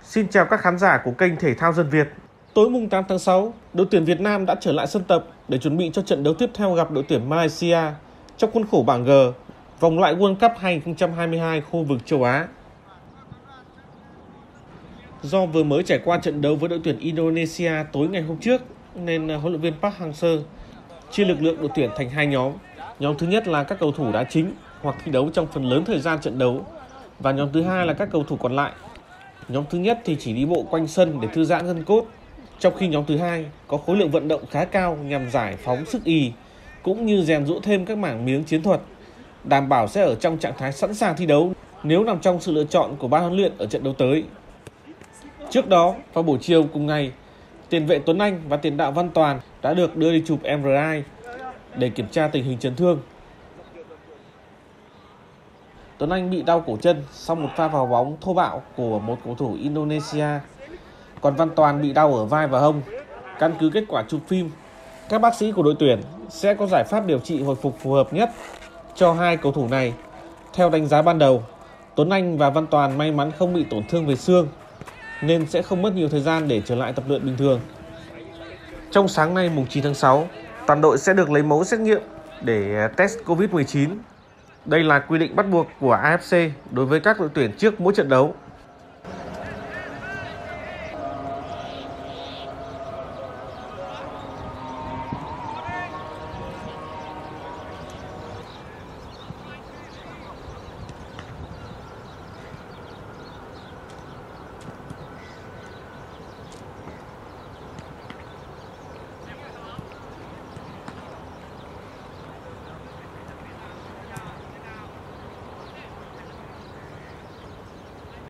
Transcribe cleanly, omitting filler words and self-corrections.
Xin chào các khán giả của kênh Thể thao Dân Việt. Tối mùng 8 tháng 6, đội tuyển Việt Nam đã trở lại sân tập để chuẩn bị cho trận đấu tiếp theo gặp đội tuyển Malaysia trong khuôn khổ bảng G, vòng loại World Cup 2022 khu vực châu Á. Do vừa mới trải qua trận đấu với đội tuyển Indonesia tối ngày hôm trước, nên huấn luyện viên Park Hang-seo chia lực lượng đội tuyển thành hai nhóm. Nhóm thứ nhất là các cầu thủ đá chính hoặc thi đấu trong phần lớn thời gian trận đấu, và nhóm thứ hai là các cầu thủ còn lại. Nhóm thứ nhất thì chỉ đi bộ quanh sân để thư giãn gân cốt, trong khi nhóm thứ hai có khối lượng vận động khá cao nhằm giải phóng sức ì, cũng như rèn giũa thêm các mảng miếng chiến thuật, đảm bảo sẽ ở trong trạng thái sẵn sàng thi đấu nếu nằm trong sự lựa chọn của ban huấn luyện ở trận đấu tới. Trước đó, vào buổi chiều cùng ngày, tiền vệ Tuấn Anh và tiền đạo Văn Toàn đã được đưa đi chụp MRI để kiểm tra tình hình chấn thương. Tuấn Anh bị đau cổ chân sau một pha vào bóng thô bạo của một cầu thủ Indonesia, còn Văn Toàn bị đau ở vai và hông. Căn cứ kết quả chụp phim, các bác sĩ của đội tuyển sẽ có giải pháp điều trị hồi phục phù hợp nhất cho hai cầu thủ này. Theo đánh giá ban đầu, Tuấn Anh và Văn Toàn may mắn không bị tổn thương về xương, nên sẽ không mất nhiều thời gian để trở lại tập luyện bình thường. Trong sáng nay mùng 9 tháng 6, toàn đội sẽ được lấy mẫu xét nghiệm để test Covid-19. Đây là quy định bắt buộc của AFC đối với các đội tuyển trước mỗi trận đấu.